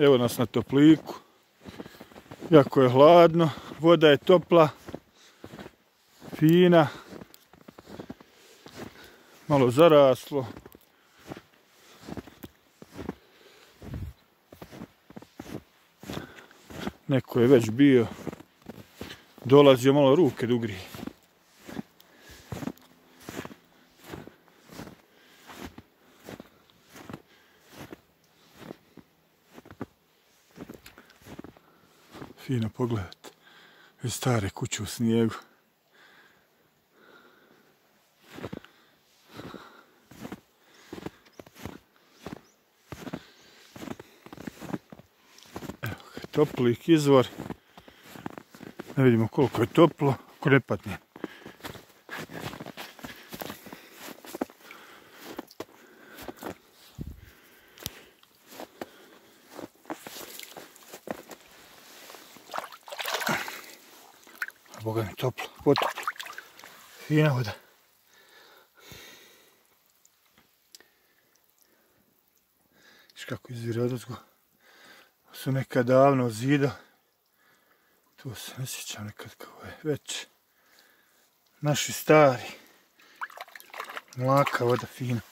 Evo nas na topliku. Jako je hladno, voda je topla, fina, malo zaraslo. Neko je već bio, dolazio malo ruke da ugrije. Fino pogledajte, stare kuće u snijegu. Evo ga, toplik izvor. Da vidimo koliko je toplo, ako ne padne. Boga mi toplo, potoplo. Fina voda. Viš kako izvire odozgo. Su nekad davno zida. Tu se ne sjećam nekad kao je već. Naši stari. Mlaka voda fina.